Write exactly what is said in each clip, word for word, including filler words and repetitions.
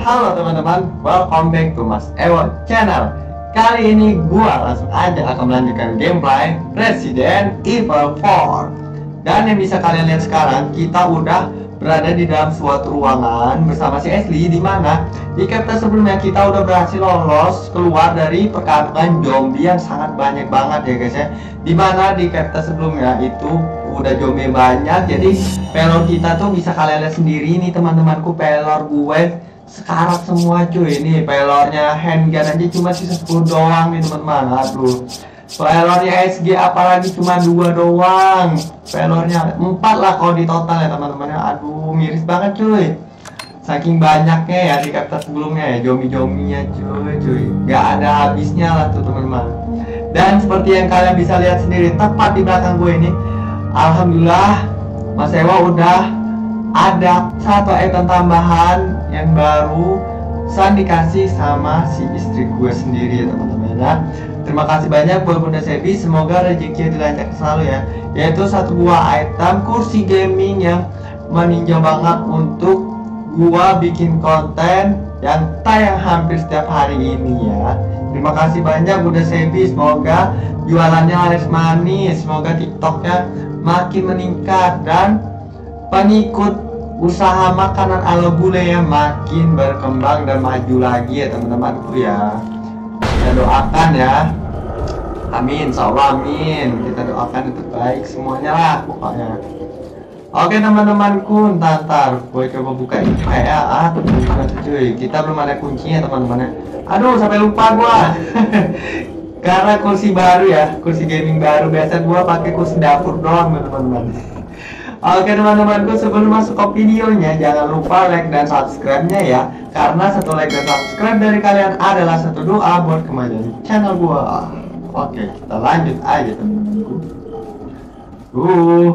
Halo teman-teman, welcome back to Mas Ewo Channel. Kali ini gua langsung aja akan melanjutkan gameplay Resident Evil four. Dan yang bisa kalian lihat sekarang, kita udah berada di dalam suatu ruangan bersama si Ashley, di mana di chapter sebelumnya kita udah berhasil lolos keluar dari perkampungan zombie yang sangat banyak banget ya guys ya. Dimana di chapter sebelumnya itu udah zombie banyak, jadi pelor kita tuh bisa kalian lihat sendiri nih teman-temanku, pelor gue sekarat semua cuy. Ini pelornya handgun aja cuma sisa sepuluh doang nih teman-teman. Aduh, pelornya S G apalagi cuma dua doang, pelornya empat lah kalau di total ya teman-teman. Aduh, miris banget cuy, saking banyaknya ya di chapter sebelumnya ya, zombie-zombinya cuy cuy gak ada habisnya lah tuh teman-teman. Dan seperti yang kalian bisa lihat sendiri tepat di belakang gue ini, alhamdulillah Mas Ewo udah ada satu item tambahan yang baru San dikasih sama si istri gue sendiri ya teman-teman ya. Terima kasih banyak buat Bunda Sebi, semoga rezeki dilancarkan selalu ya. Yaitu satu buah item kursi gaming yang meninjau banget untuk gua bikin konten yang tayang hampir setiap hari ini ya. Terima kasih banyak Bunda Sebi, semoga jualannya laris manis, semoga TikToknya makin meningkat dan pengikut usaha makanan ala bule yang makin berkembang dan maju lagi ya teman-temanku ya. Kita doakan ya, amin, insyaallah amin. Kita doakan yang terbaik semuanya lah pokoknya. Oke teman-temanku, ntar ntar gue coba buka ini ya. Ah cuy, kita belum ada kuncinya teman-teman. Aduh, sampai lupa gua. Karena kursi baru ya, kursi gaming baru. Biasa gua pakai kursi dapur doang teman-teman. Oke teman-temanku, sebelum masuk ke videonya jangan lupa like dan subscribe-nya ya. Karena satu like dan subscribe dari kalian adalah satu doa buat kemajuan channel gua. Oke, kita lanjut aja teman-temanku. Uh,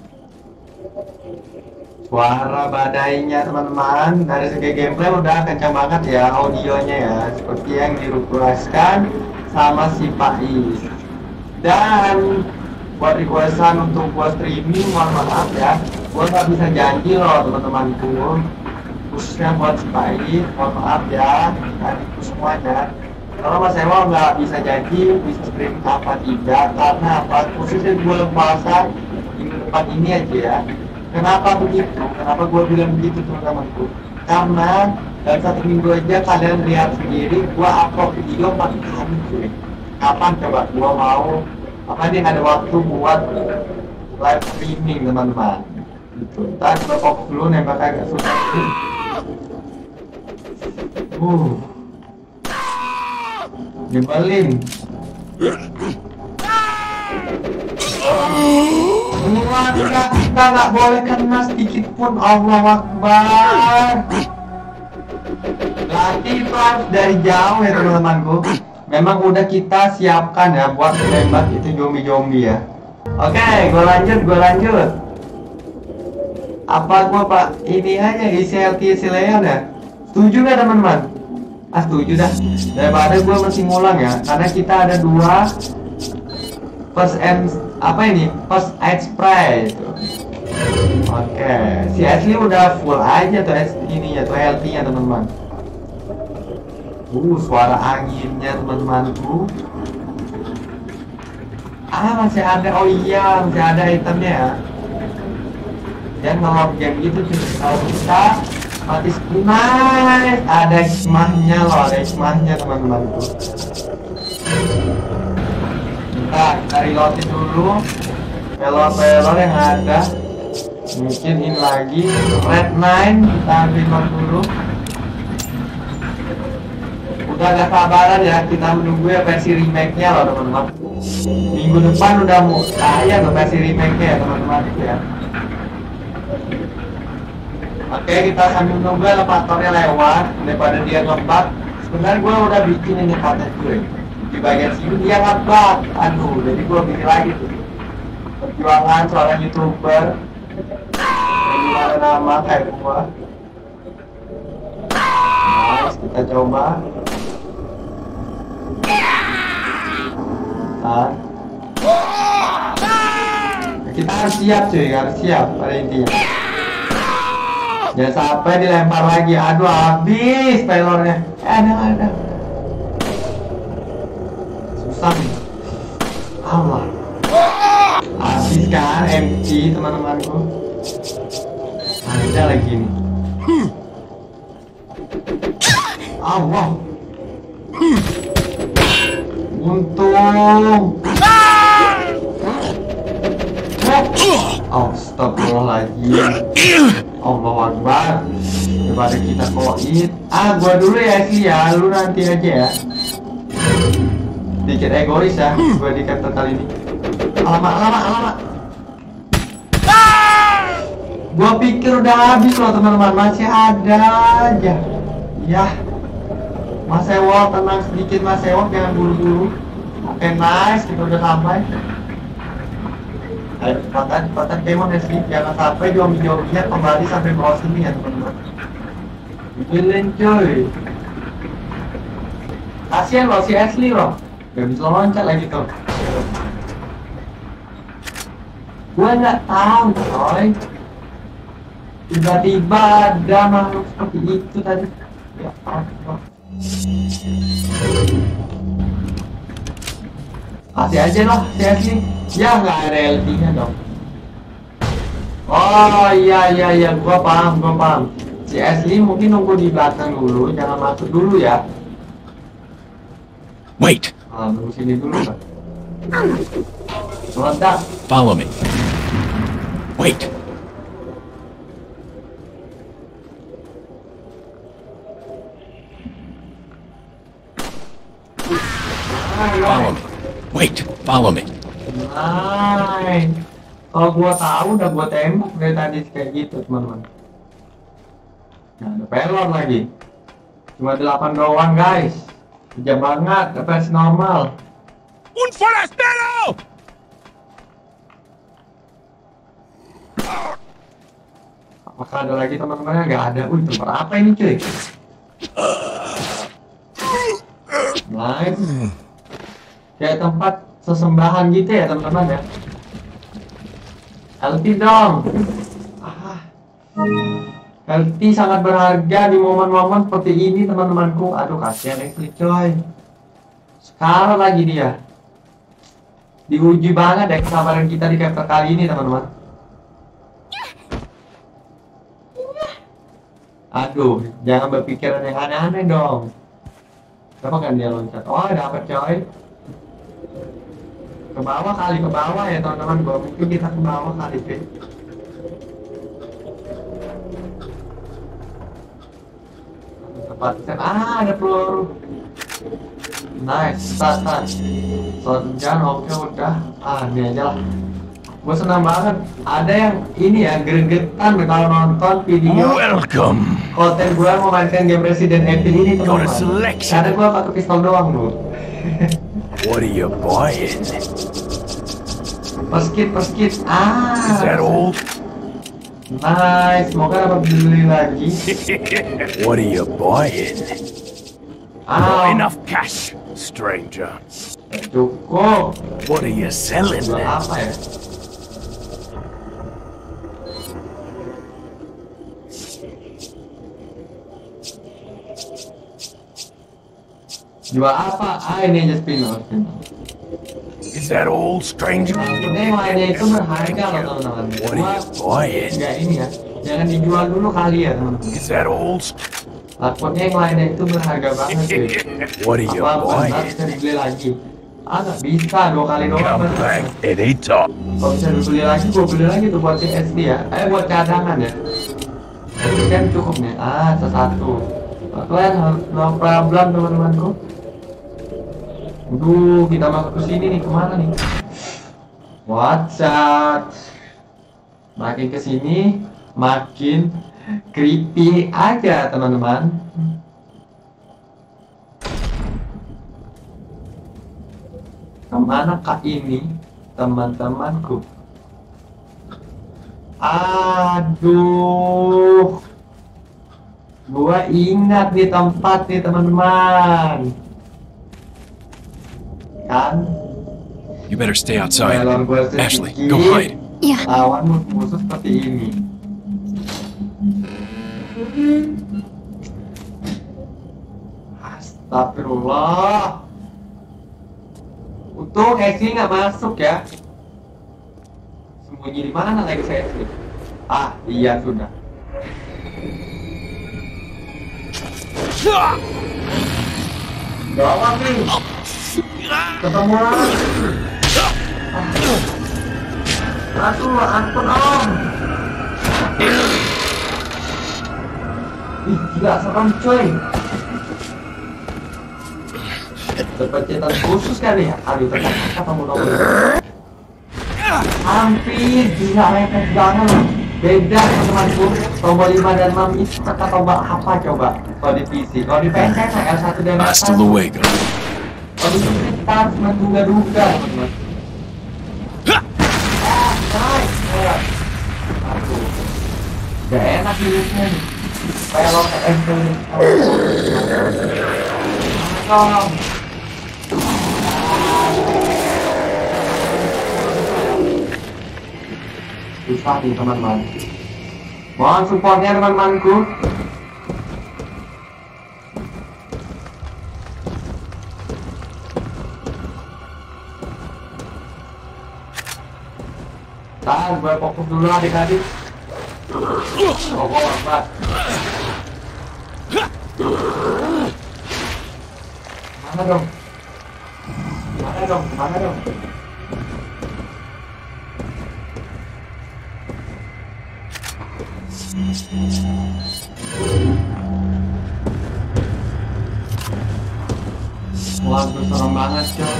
suara badainya teman-teman dari segi gameplay udah kencang banget ya audionya ya, seperti yang direquestkan sama si Pais. Dan buat requestan untuk gua streaming, mohon maaf ya, gua nggak bisa janji loh teman-temanku, khususnya buat si Pais, mohon maaf ya adikku semuanya. Kalau Mas Ewo nggak bisa janji bisa stream apa tidak, karena apa, khususnya bulan puasa minggu depan ini aja ya. Kenapa begitu? Kenapa gue bilang begitu teman-temanku? Karena dalam satu minggu aja kalian lihat sendiri gue upload video empat kali cuy. Kapan coba gue mau apa nih ada waktu buat live streaming teman-teman? Gitu. Ntar gue fokus dulu nembak agak susah. Uh, nyebelin. Semua kita kita nggak boleh kena sedikit pun. Allah Akbar. Berarti itu harus dari jauh ya teman-temanku. Memang udah kita siapkan ya buat menembak itu zombie-zombie ya. Oke, gue lanjut, gue lanjut. Apa gue pak ini aja isi L T S Leon ya? Setuju nggak teman-teman? Ah setuju dah. Daripada gue masih ngulang ya, karena kita ada dua first and apa ini first aid spray itu. Oke, si Ashley udah full aja tuh ini ya tuh healthy-nya teman-teman. Uh, suara anginnya teman-temanku. Ah masih ada, oh iya masih ada itemnya ya. Dan kalau game gitu cuma kalau kita mati nice, ada hikmahnya loh, ada hikmahnya teman-temanku. Nah, kita reloadin dulu pelor-pelor yang ada. Mungkin ini lagi Red Nine, kita ambil dulu. Udah gak sabaran ya, kita menunggu ya versi remake-nya loh teman-teman. Minggu depan udah mau saya tuh versi remake-nya ya teman-teman ya. Oke, kita sambil menunggu elevatornya lewat daripada dia ngebug. Sebenarnya gue udah bikin ini konten gue di bagian sini dia ngebug. Aduh, jadi gue bikin lagi tuh perjuangan seorang youtuber yang ada nama kayak gue. Nice, kita coba. Nah, kita harus siap cuy, harus siap pada intinya. Jangan sampai dilempar lagi. Aduh, habis pelornya. Eh, ada, ada. Susah nih. Allah. Habis kan M C teman-temanku. Ada lagi nih. Allah. Untung. Oh, astagfirullahaladzim. Allah Akbar. Daripada kita koin. Ah, gua dulu ya sih ya. Lu nanti aja ya. Dikit egois ya. Gua di chapter kali ini. Alamak, alamak, alamak. Gua pikir udah habis loh teman-teman. Masih ada aja. Ya. Mas Ewok, tenang sedikit Mas Ewok, jangan buru-buru. Oke, nice, kita udah sampai. Ayo, cepatan, cepatan kemon ya sih. Jangan sampai zombie-zombinya kembali sampai bawah sini ya teman-teman. Bilin cuy. Kasian loh si Ashley loh. Gak bisa loncat lagi tuh. Gua nggak tahu coy. Tiba-tiba ada makhluk seperti itu tadi. Ya Allah. Kasih aja loh si Ashley. Ya nggak ada L T-nya dong. Oh iya iya iya, gua paham gua paham. Si Ashley mungkin nunggu di belakang dulu, jangan masuk dulu ya. Wait. Ah, nunggu sini dulu kan. Meledak. Follow me. Wait. Follow me. Wait. Follow me. Nice. Kalau gua tahu udah gua tembak dari tadi kayak gitu teman-teman. Nah, ada pelor lagi. Cuma delapan doang guys. Kejam banget, versi normal. Un forastero! Apakah ada lagi teman-teman? Nggak ada. Wih, tempat apa ini cuy? Nice. Kayak tempat sesembahan gitu ya teman-teman ya. L T dong. Ah. L T sangat berharga di momen-momen seperti ini teman-temanku. Aduh kasihan Ashley coy. Sekarang lagi dia. Diuji banget deh kesabaran kita di chapter kali ini teman-teman. Aduh, jangan berpikiran yang aneh-aneh dong. Kenapa kan dia loncat? Oh, dapat coy. Ke bawah kali, ke bawah ya teman-teman. Gua mungkin kita ke bawah kali deh. Tempat ah ada peluru. Nice, start, start. Shotgun, oke udah. Ah, ini aja lah. Gue senang banget. Ada yang ini ya, gregetan kalau nonton video Welcome. konten gue memainkan game Resident Evil ini teman-teman. Karena gue pakai pistol doang loh. What are you buying? Perskit, perskit. Ah. Is that all? Nice, semoga dapat beli lagi. What are you buying? Ah, Not enough cash, stranger. cukup. What are you selling Jual then? apa ya? Jual apa? Ah, ini aja spinner. Is that all, stranger? Ini yang lainnya itu berharga loh teman-teman. What are you buying? Enggak ini ya. Jangan dijual dulu kali ya teman-teman. Is that all? Takutnya yang lainnya itu berharga banget sih. What are you Apa benar buying? bisa dibeli lagi? Ah nggak bisa, dua kali doang. Come bener. back anytime. Kalau bisa dibeli lagi, gue beli lagi tuh buat C S D ya. Eh buat cadangan ya. Ini kan cukup nih. Ah satu. Kalian no problem teman-temanku. Aduh, kita masuk ke sini nih, kemana nih? What's up? Makin ke sini, makin creepy aja teman-teman. Kemana kak ini, teman-temanku? Aduh, gua ingat di tempat nih teman-teman. Kan? You better stay outside. Dalam gua Ashley, sedikit, go hide. Ya, lawan musuh seperti ini. Astagfirullah. Untung Ashley nggak masuk ya. Sembunyi di mana lagi saya Ashley? Ah, iya sudah. Gawat nih. Ketemu lagi. Ah. Aduh, ampun om. Ih, gila serem coy. Perpecahan khusus kali ya. Aduh, ternyata ketemu nomor. Hampir gila repot banget loh. Beda teman-temanku. Tombol lima dan enam itu kata tombol apa coba? Kalau di P C, kalau di P C kan L satu dan L satu. Hostile awake. Kalau di P C kita harus menduga-duga teman-teman. Ah, nice. Aduh, gak enak hidupnya nih. Pelok F P S. Tolong. Susah nih teman-teman. Mohon supportnya teman-temanku. Tahan, gue fokus dulu adik-adik. Oh, lambat. Mana dong? Mana dong? Mana dong? Waduh, serem banget coy.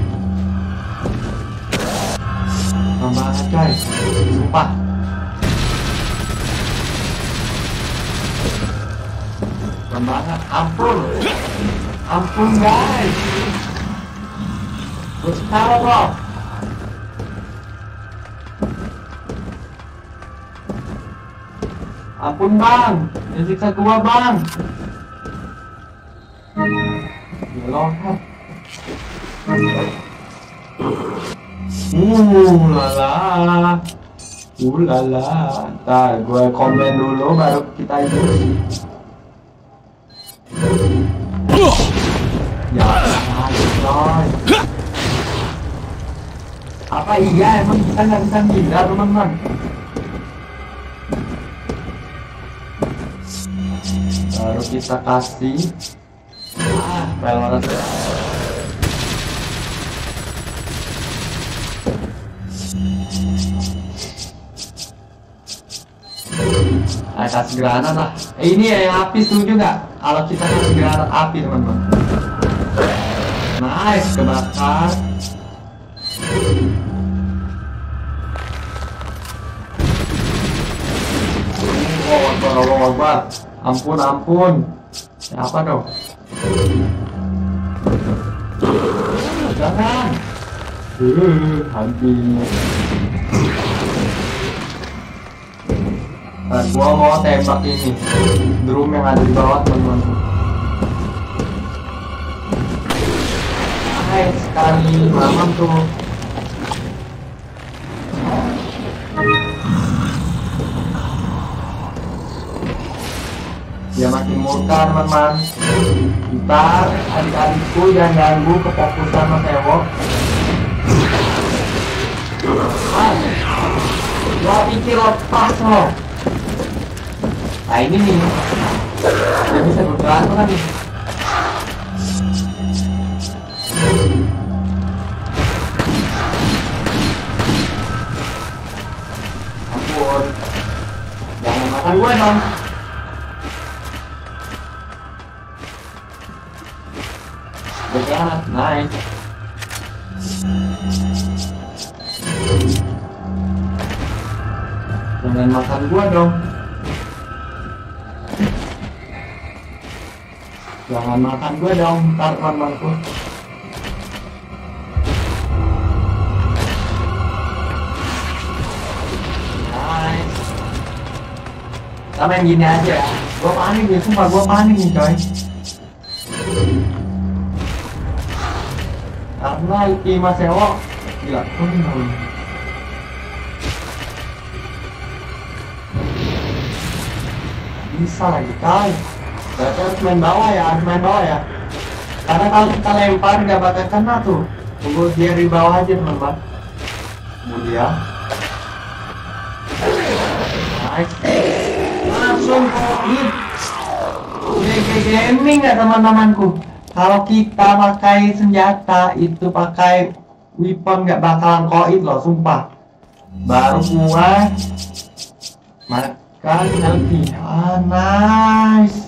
Serem banget coy. Sumpah. Serem banget. Ampun. Ampun guys. Terus tahu loh. Ampun bang, jangan siksa gua bang. Ya loncat. Uh lala, uh lala. Ntar gua komen dulu baru kita itu. Ya, coy. Apa iya emang kita nggak bisa hindar teman-teman? Baru kita kasih ah balance. Nah, kasih granat lah. Eh, ini ya yang api, setuju nggak? Kalau kita kasih granat api teman-teman. Nice, kebakar. Oh, akbar, Allah akbar. Ampun, ampun. Siapa dong? Jangan. Uh, hanti. Nah, gua mau tembak ini drum yang ada di bawah teman-teman. Hai, sekali malam tuh. Dia makin murka teman-teman. Ntar adik-adikku jangan ganggu kefokusan Mas Ewo. Mas, gua pikir lepas loh. Nah ini nih, dia bisa bergerak kan nih. Ampun, jangan makan gue dong. Bergerak, nice. Jangan makan gue dong. Jangan makan gue dong, ntar teman-temanku. Nice. Kita main gini aja ya. Gue panik nih, sumpah gue panik nih coy. Karena itu Mas Ewo gila tuh. bisa lagi kali. Berarti harus main bawah ya, harus main bawah ya. Karena kalau kita lempar nggak bakal kena tuh. Tunggu dia di bawah aja teman-teman. Kemudian nice. Langsung koin. G G gaming ya teman-temanku. Kalau kita pakai senjata itu pakai weapon nggak bakalan koin loh, sumpah. Baru gua makan nanti. Ah, nice.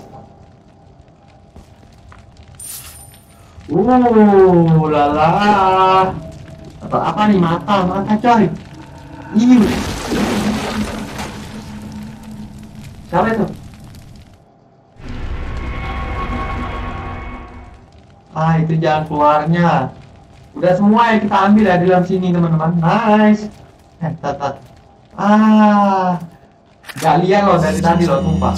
Uh, lala. Atau apa nih, mata, mata coy. Iu. Siapa itu? Ah, itu jalan keluarnya. Udah semua ya kita ambil ya di dalam sini teman-teman. Nice. Eh, tat, ah, gak lihat loh dari tadi loh, sumpah.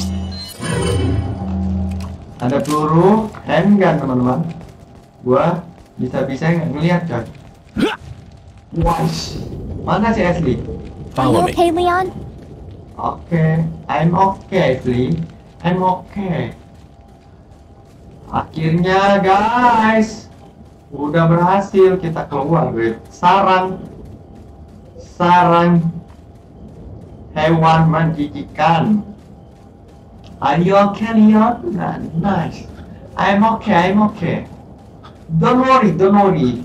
Ada peluru handgun teman-teman. Gua bisa-bisa nggak ngeliat coy. Wah, mana si Ashley? Follow me. Okay, Leon? Oke, I'm okay, Ashley. I'm okay. Akhirnya guys, udah berhasil kita keluar dari sarang sarang hewan menjijikan. Are you okay, Leon? Nah, nice. I'm okay, I'm okay. Don't worry, don't worry.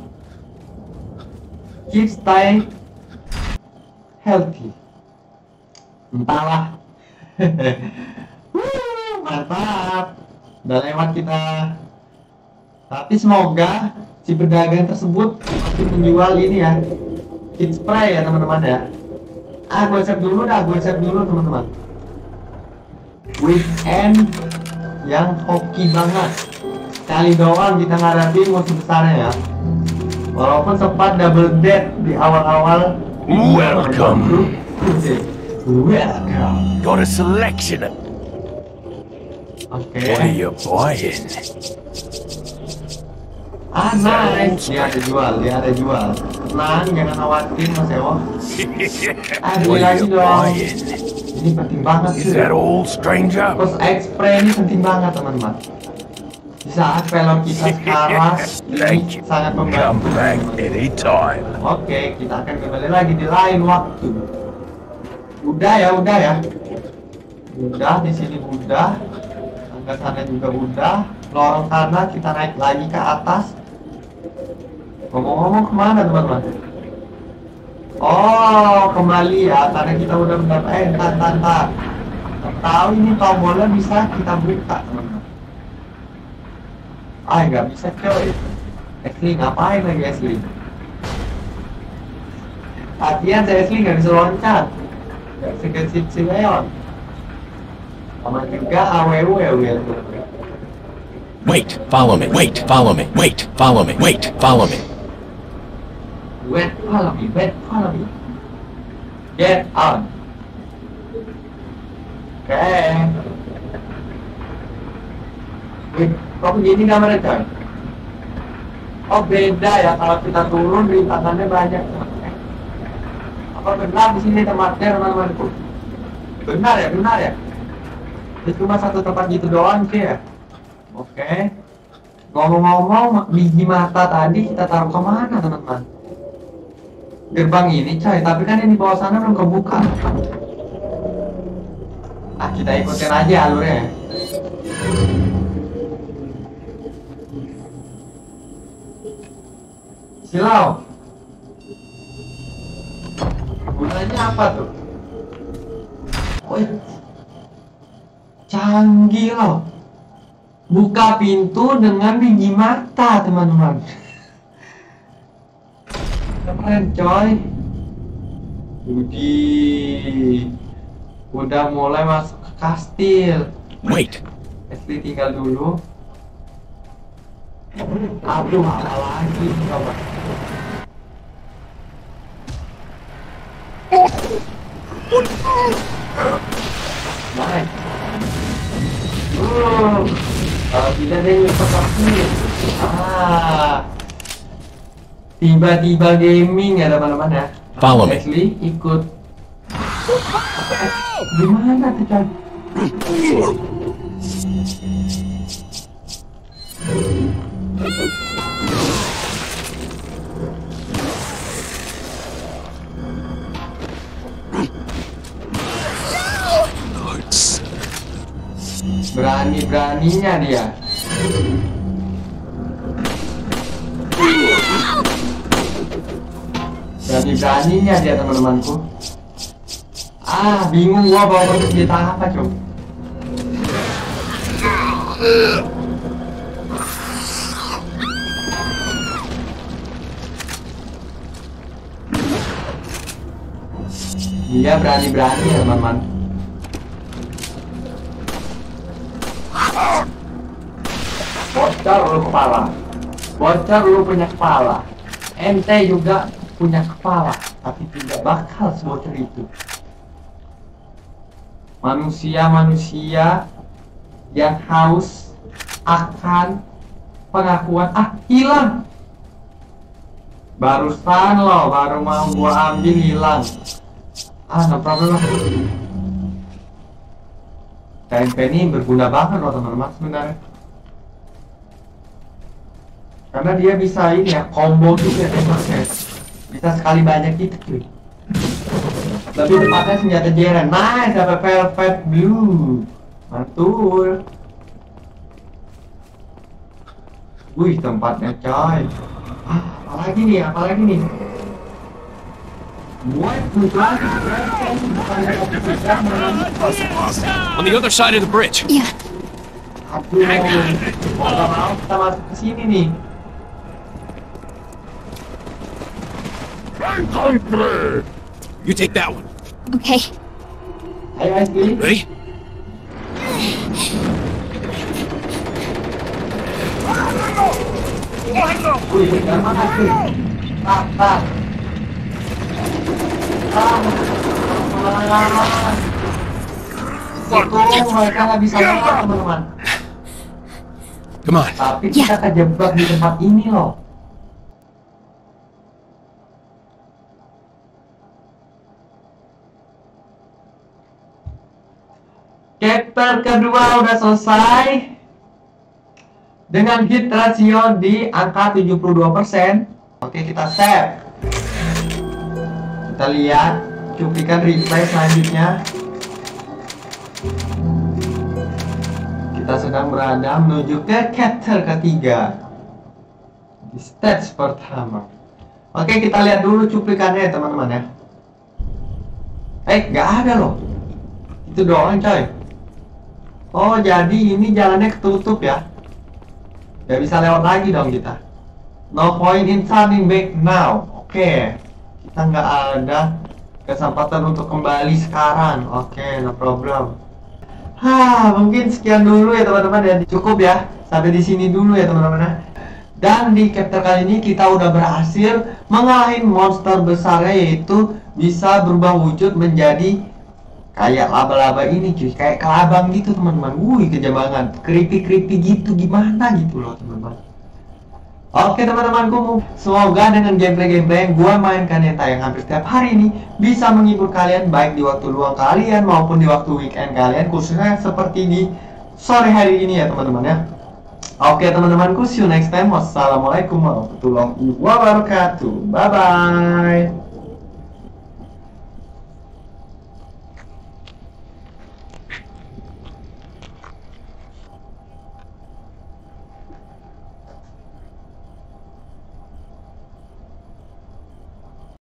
Keep stay healthy. Entahlah. Wuh, mantap. Udah lewat kita. Tapi semoga si pedagang tersebut masih menjual ini ya, kit spray ya teman-teman ya. Ah, gue save dulu dah, gue save dulu teman-teman. Weekend yang hoki banget. Kali doang kita ngadapin musuh besarnya ya. Walaupun sempat double dead di awal-awal. Welcome. Welcome. Got a selection of. Oke. What are you buying? Ah, nice. Dia ada jual, dia ada jual. Tenang, jangan khawatir Mas Ewo. Ah, beli What are lagi you dong. buying? Ini penting banget Is sih. that all, stranger? Terus X-Spray ini penting banget teman-teman. Di saat pelok kita sekarang Thank ini you. sangat Come membantu. back anytime. Oke, kita akan kembali lagi di lain waktu. Udah ya, udah ya. Udah di sini udah. Tangga sana juga udah. Lorong kanan kita naik lagi ke atas. Ngomong-ngomong kemana teman-teman? Oh, kembali ya, karena kita udah mendapat. Eh, entar, entar, entar. Tahu ini tombolnya bisa kita buka teman-teman. Ah, nggak bisa coy. Ashley ngapain lagi Ashley? Latihan saya Ashley nggak bisa loncat, nggak bisa kesip si Leon. Sama juga A W W ya. Wait, follow me. Wait, follow me. Wait, follow me. Wait, follow me. Wait, follow me. Wait, follow me. Get on. Oke. Okay. Wih, kok begini gambarnya coy? Oh beda ya, kalau kita turun rintangannya banyak. Apa benar di sini tempatnya teman-temanku? Benar ya, benar ya. Itu cuma satu tempat gitu doang sih ya. Oke. Ngomong-ngomong, biji mata tadi kita taruh kemana teman-teman? Gerbang ini coy, tapi kan yang di bawah sana belum kebuka. Ah, kita ikutin aja alurnya. Silau. Gunanya apa tuh? Wih, canggih loh. Buka pintu dengan biji mata teman-teman. Keren coy. Budi udah mulai masuk ke kastil. Wait. Ashley tinggal dulu. Aduh, apa lagi coba. Nice. Uh, kalau tidak ada yang seperti ah, tiba-tiba gaming ya teman-teman ya. Follow me. Ashley ikut. Gimana tuh coy? Berani-beraninya dia. Berani-beraninya dia, teman-temanku. Ah, bingung gua bawa senjata apa, coba. Dia berani-berani ya, teman-teman. Bocor lu kepala. Bocor lu punya kepala. Ente juga punya kepala, tapi tidak bakal sebocor itu. Manusia-manusia yang haus akan pengakuan, ah hilang. Barusan lo baru mau gua ambil hilang. Ah, no problem lah. T M P ini berguna banget loh teman-teman sebenarnya. Karena dia bisa ini ya, combo juga tembaknya. Bisa sekali banyak gitu cuy. Lebih tepatnya senjata Jeren. Nice, dapat Velvet Blue. Mantul. Wih, tempatnya coy. Ah, apalagi nih, apalagi nih. On the other side of the bridge. Yeah. Aduh, kalau mau kita masuk ke sini nih. You take that one. Okay. Ayo guys, pilih. Ready? Wih, jangan makan cuy. Tak, tak. Ah, itu mereka nggak bisa lewat teman-teman. Come on. Tapi kita kejebak di tempat ini loh. Chapter kedua udah selesai dengan hit ratio di angka tujuh puluh dua persen. Oke, kita save. Kita lihat cuplikan replay selanjutnya. Kita sedang berada menuju ke chapter ketiga di stage pertama. Oke, kita lihat dulu cuplikannya teman-teman ya. Eh, nggak ada loh. Itu doang coy. Oh, jadi ini jalannya ketutup ya. Gak bisa lewat lagi dong kita. No point in turning back now. Oke, kita nggak ada kesempatan untuk kembali sekarang. Oke, no problem. Hah, mungkin sekian dulu ya teman-teman ya. Cukup ya. Sampai di sini dulu ya teman-teman. Dan di chapter kali ini kita udah berhasil mengalahin monster besarnya, yaitu bisa berubah wujud menjadi kayak laba-laba ini cuy, kayak kelabang gitu teman-teman. Wih, kejam banget, creepy-creepy gitu, gimana gitu loh teman-teman. Oke teman-temanku, semoga dengan gameplay-gameplay yang gua mainkan yang tayang hampir setiap hari ini bisa menghibur kalian, baik di waktu luang kalian maupun di waktu weekend kalian, khususnya seperti di sore hari ini ya teman-teman ya. Oke teman-temanku, see you next time. Wassalamualaikum warahmatullahi wabarakatuh. Bye bye.